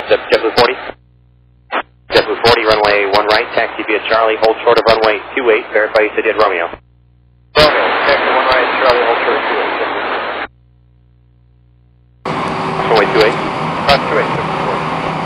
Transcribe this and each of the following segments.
JetBlue 40. JetBlue 40, runway 1 right, taxi via Charlie, hold short of runway 28, verify you said you had Romeo. Romeo, taxi 1 right, Charlie, hold short of 28. Runway 28. 28, JetBlue 40.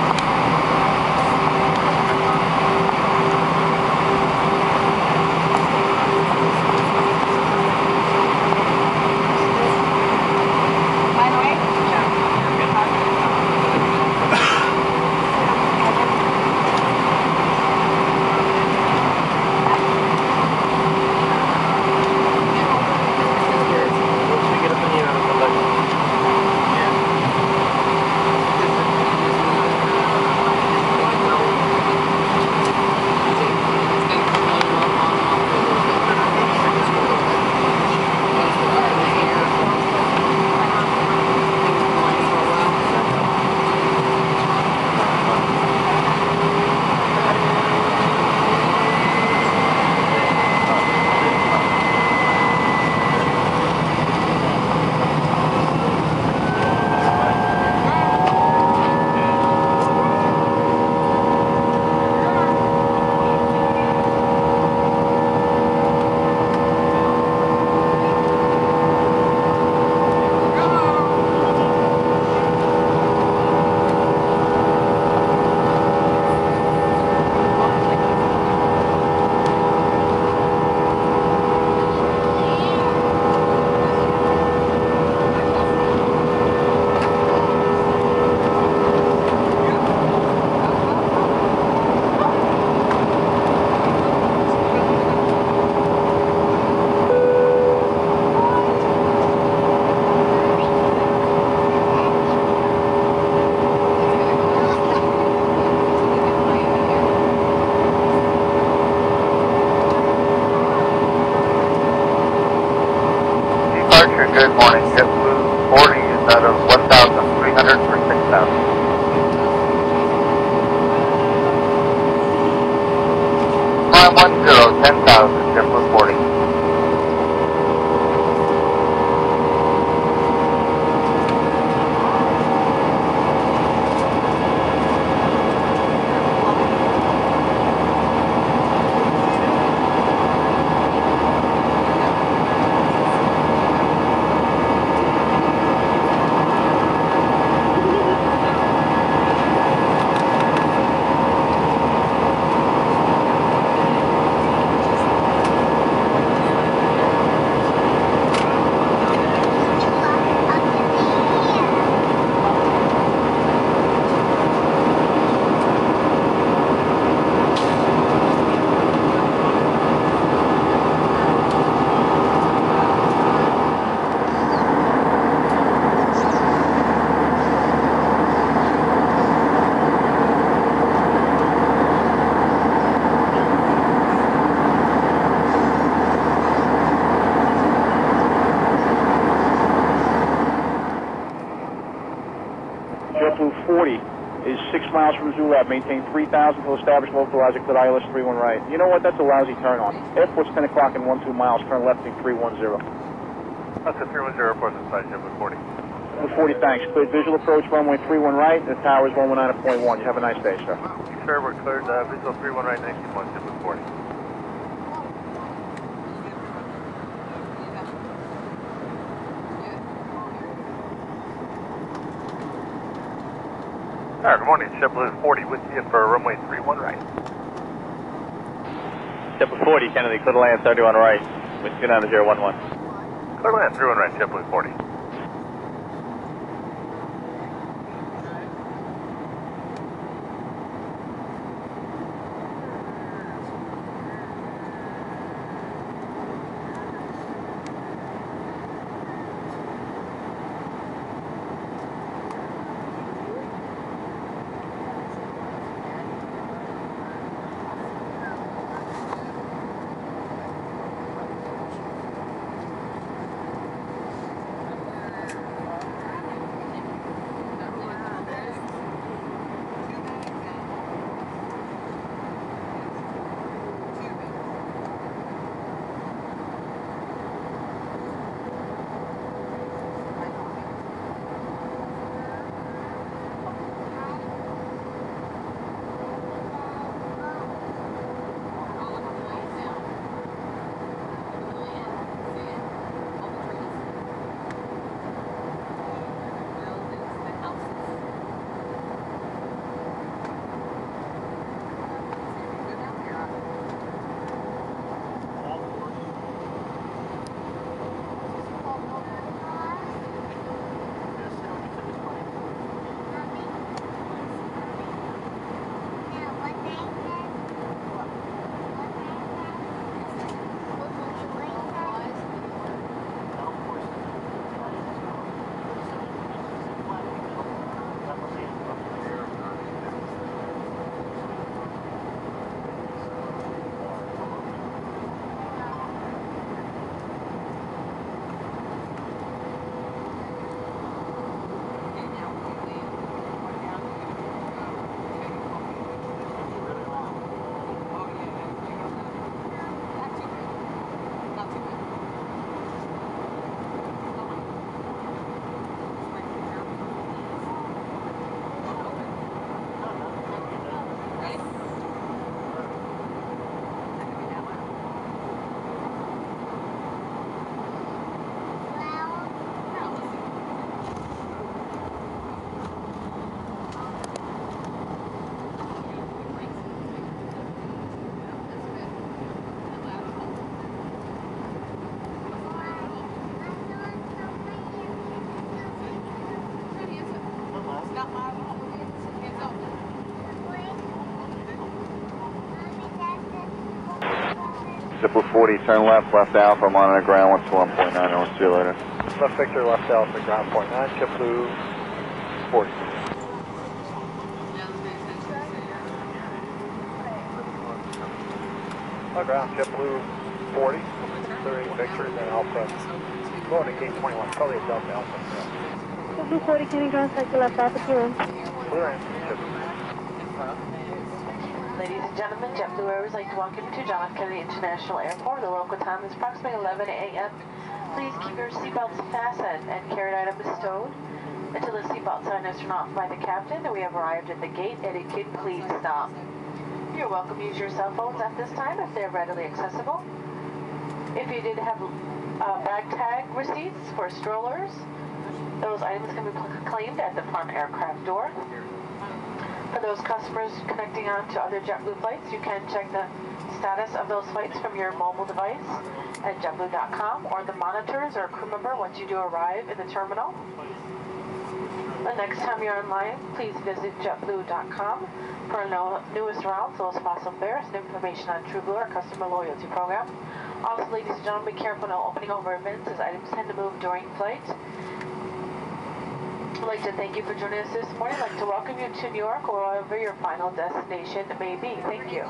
Good morning, JetBlue 40 is out of 1,300 for 6,000. Prime 10, 10,000, JetBlue 40. JetBlue 40 is 6 miles from Zulab. Maintain 3,000 to establish localizer clear ILS 31 right. You know what? That's a lousy turn on. Airport's 10 o'clock and 12 miles. Turn left in 310. That's a 310 report inside JetBlue 40. JetBlue 40, thanks. Cleared visual approach runway 31 right. The tower is 119.1. You have a nice day, sir. Sir, we're cleared visual 31 right, 19.1, JetBlue 40. Good morning, JetBlue 40 with you for runway 31 right. JetBlue 40, Kennedy, clear to land 31 right. Wind 29011. Clear to land 31 right, JetBlue 40. JetBlue 40, turn left, left Alpha, monitor ground 121.9, I'll see you later. Left Victor, left Alpha, ground point 9, JetBlue 40. Ground, JetBlue 40, clearing Victor, then Alpha. Going to gate 21, probably a Delta Alpha. JetBlue 40, can you ground cycle left Alpha, clearing? Clearing, JetBlue. Ladies and gentlemen, JetBlue Air would like to welcome you to John F. Kennedy International Airport. The local time is approximately 11 a.m. Please keep your seatbelts fastened and carried items stowed until the seatbelt sign is turned off by the captain and we have arrived at the gate. Etiquette, please stop. You're welcome to use your cell phones at this time if they're readily accessible. If you did have bag tag receipts for strollers, those items can be claimed at the front aircraft door. For those customers connecting on to other JetBlue flights, you can check the status of those flights from your mobile device at jetblue.com or the monitors or crew member once you do arrive in the terminal. The next time you're online, please visit jetblue.com for newest routes, lowest possible fares, and information on TrueBlue, our customer loyalty program. Also, ladies and gentlemen, be careful no opening over events as items tend to move during flight. I'd like to thank you for joining us this morning. I'd like to welcome you to New York or wherever your final destination may be. Thank you.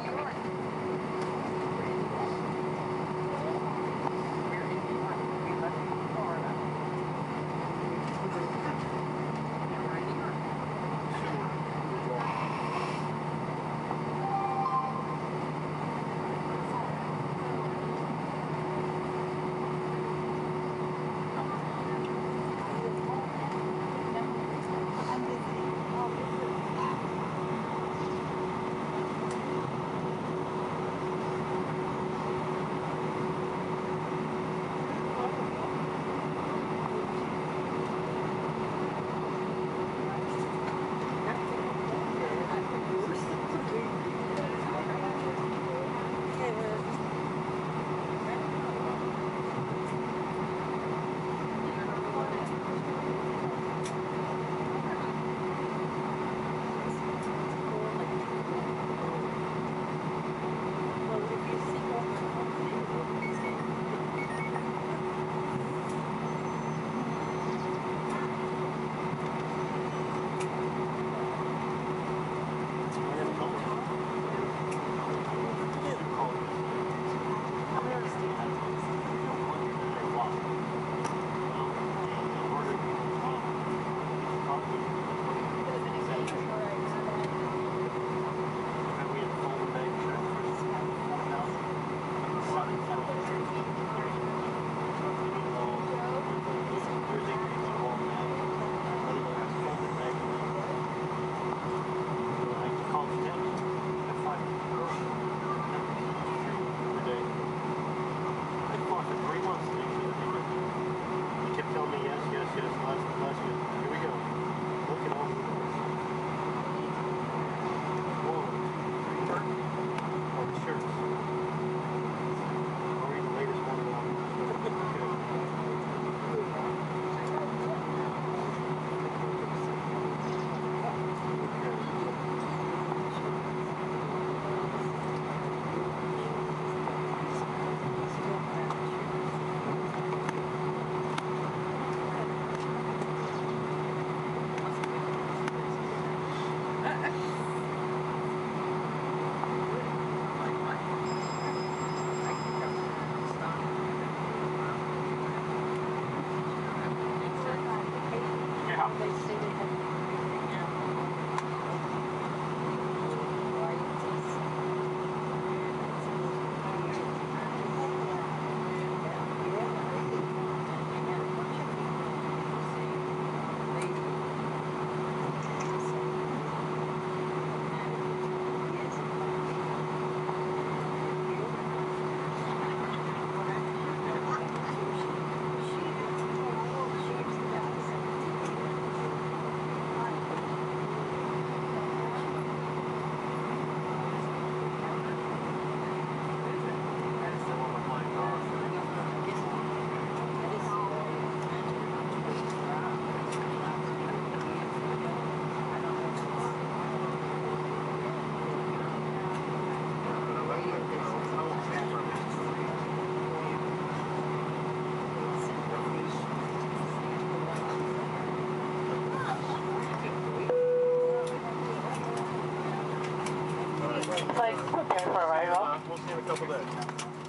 Like, prepare for arrival. We'll see you in a couple days.